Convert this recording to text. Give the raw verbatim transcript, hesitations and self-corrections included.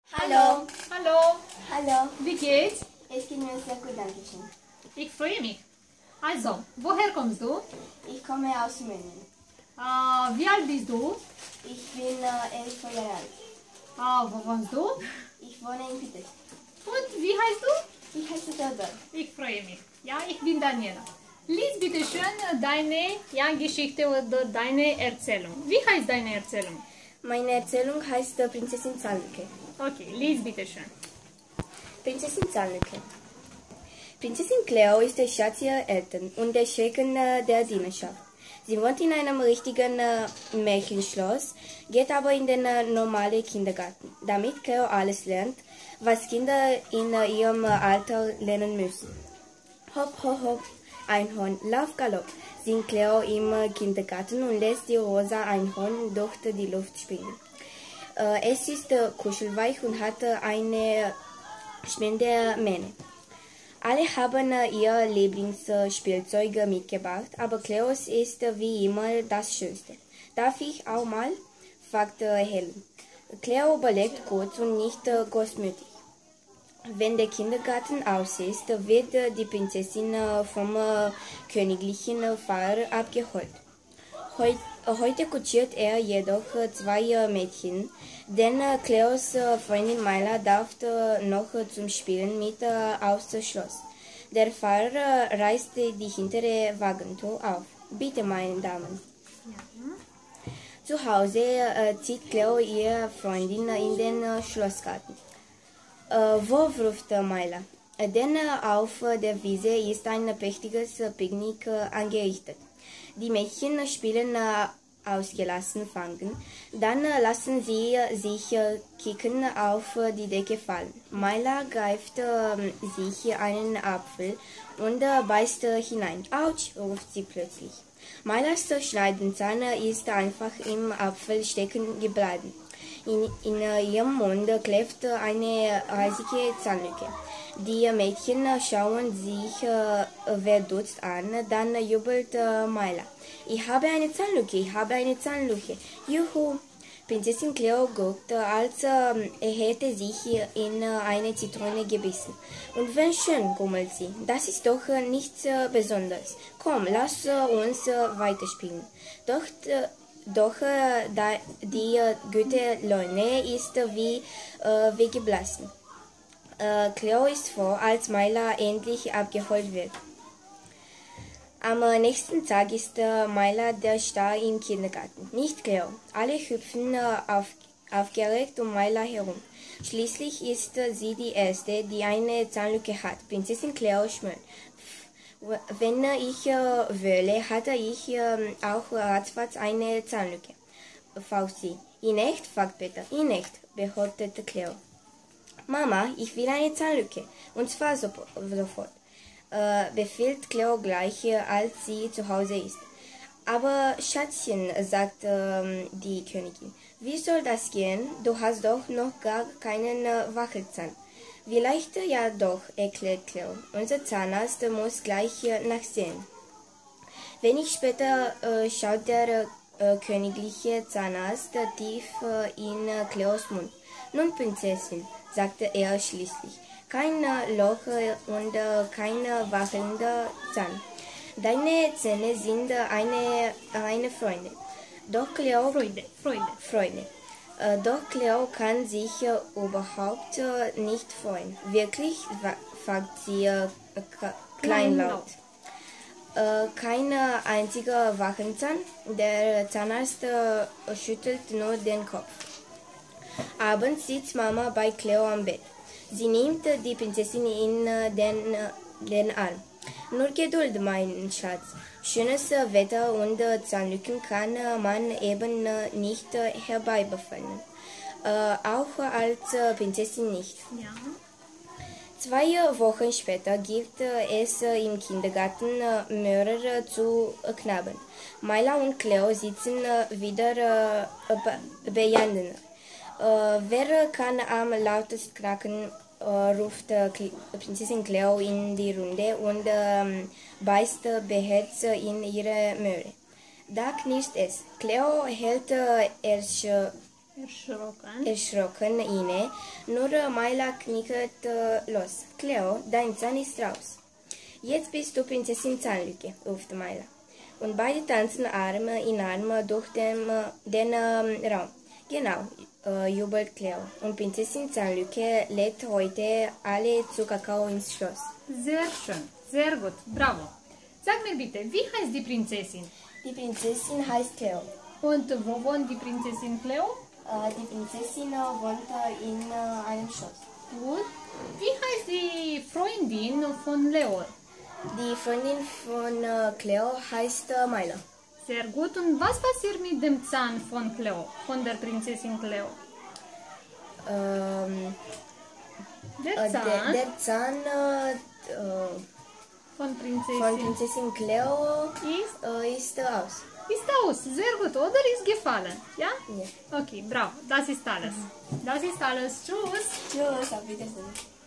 Hallo. Hallo, Hallo. wie geht's? Es geht mir sehr gut, danke schön. Ich freue mich. Also, woher kommst du? Ich komme aus München. Äh, wie alt bist du? Ich bin äh, elf Jahre alt. Äh, wo wohnst du? Ich wohne in Pitesch. Und wie heißt du? Ich heiße Theodor. Ich freue mich. Ja, ich bin Daniela. Lies bitte schön deine ja, Geschichte oder deine Erzählung. Wie heißt deine Erzählung? Meine Erzählung heißt äh, Prinzessin Zahnlücke. Okay, lies bitte schön. Prinzessin Zahnlücke. Prinzessin Cleo ist der Schatz ihrer Eltern und der Schrecken äh, der Dienerschaft. Sie wohnt in einem richtigen äh, Märchenschloss, geht aber in den äh, normalen Kindergarten, damit Cleo alles lernt, was Kinder in äh, ihrem äh, Alter lernen müssen. Hopp, hopp, hopp, Einhorn, Lauf, Galopp, singt Cleo im äh, Kindergarten und lässt die rosa Einhorn durch die Luft springen. Äh, es ist äh, kuschelweich und hat äh, eine spannende Mähne. Alle haben äh, ihr Lieblingsspielzeug äh, mitgebracht, aber Cleos ist äh, wie immer das Schönste. Darf ich auch mal? fragt äh, Helen. Cleo überlegt kurz und nicht äh, großmütig. Wenn der Kindergarten aus ist, wird äh, die Prinzessin äh, vom äh, königlichen äh, Fahrer abgeholt. Heut, äh, heute kutschiert er jedoch äh, zwei äh, Mädchen, denn äh, Cleos äh, Freundin Myla darf äh, noch äh, zum Spielen mit äh, aufs Schloss. Der Fahrer äh, reißt äh, die hintere Wagentür auf. Bitte, meine Damen. Ja. Zu Hause äh, zieht Cleo ihre Freundin äh, in den äh, Schlossgarten. Äh, wo ruft äh, Myla? Äh, denn äh, auf äh, der Wiese ist ein prächtiges äh, Picknick äh, angerichtet. Die Mädchen spielen äh, ausgelassen fangen, dann äh, lassen sie äh, sich äh, kicken auf äh, die Decke fallen. Myla greift äh, sich einen Apfel und äh, beißt äh, hinein. Autsch, ruft sie plötzlich. Mylas äh, Schneidenzahn äh, ist einfach im Apfel stecken geblieben. In, in äh, ihrem Mund klebt äh, eine riesige Zahnlücke. Die Mädchen äh, schauen sich äh, verdutzt an, dann äh, jubelt äh, Myla. Ich habe eine Zahnlücke, ich habe eine Zahnlücke. Juhu! Prinzessin Cleo guckt, als äh, hätte sich in äh, eine Zitrone gebissen. Und wenn schön, grummelt sie. Das ist doch äh, nichts äh, Besonderes. Komm, lass äh, uns äh, weiterspielen. Doch, äh, doch äh, da, die äh, gute Laune ist äh, wie äh, weggeblasen. Äh, Cleo ist froh, als Myla endlich abgeholt wird. Am nächsten Tag ist äh, Myla der Star im Kindergarten, nicht Cleo. Alle hüpfen äh, auf, aufgeregt um Myla herum. Schließlich ist äh, sie die Erste, die eine Zahnlücke hat. Prinzessin Cleo schmollt. Wenn äh, ich äh, wähle, hatte ich äh, auch ratzfatz eine Zahnlücke, faucht sie. In echt? fragt Peter. In echt, behauptet Cleo. Mama, ich will eine Zahnlücke, und zwar sofort. Äh, befiehlt Cleo gleich, äh, als sie zu Hause ist. Aber Schatzchen, sagt äh, die Königin, wie soll das gehen? Du hast doch noch gar keinen äh, Wackelzahn. Vielleicht äh, ja doch, erklärt Cleo. Unser Zahnarzt muss gleich äh, nachsehen. Wenig später äh, schaut der äh, königliche Zahnarzt äh, tief äh, in äh, Cleos Mund. Nun, Prinzessin, sagte er schließlich. Kein Loch und kein wackelnder Zahn. Deine Zähne sind eine, eine Freunde. Doch Cleo, Freude, Freude. Freude. Äh, doch Cleo kann sich äh, überhaupt äh, nicht freuen. Wirklich? fragt sie äh, kleinlaut. Äh, kein einziger Wachenzahn? Der Zahnarzt äh, schüttelt nur den Kopf. Abends sitzt Mama bei Cleo am Bett. Sie nimmt die Prinzessin in den, den Arm. Nur Geduld, mein Schatz. Schönes Wetter und Zahnlücken kann man eben nicht herbeibefallen. Äh, auch als Prinzessin nicht. Ja. Zwei Wochen später gibt es im Kindergarten mehrere zu knabbern. Myla und Cleo sitzen wieder beieinander. Uh, wer kann am lautesten knacken, uh, ruft uh, Prinzessin Cleo in die Runde und uh, beißt uh, beherzt uh, in ihre Möhre. Da knirscht es. Cleo hält uh, ersch Erschrocken. erschrocken inne, nur Maila knickert äh, los. Cleo, dein Zahn ist raus. Jetzt bist du Prinzessin Zahnlücke, ruft Maila. Und beide tanzen Arm in Arm durch den, den äh, Raum. Genau, äh, jubelt Cleo. Und Prinzessin Zahnlücke lädt heute alle zu Kakao ins Schloss. Sehr schön, sehr gut, bravo. Sag mir bitte, wie heißt die Prinzessin? Die Prinzessin heißt Cleo. Und wo wohnt die Prinzessin Cleo? Äh, die Prinzessin äh, wohnt äh, in äh, einem Schloss. Gut. Wie heißt die Freundin von Leo? Die Freundin von äh, Cleo heißt äh, Maila. Sehr gut. Und was passiert mit dem Zahn von Cleo, von der Prinzessin Cleo? Ähm, Der äh, Zahn der, der Zahn äh, äh, von Prinzessin, von Prinzessin Cleo ist, äh, ist äh, aus. ist aus. Sehr gut. Oder ist gefallen? Ja? Ja. Okay, bravo. Das ist alles. Das ist alles. Tschüss. Tschüss, auf Wiedersehen.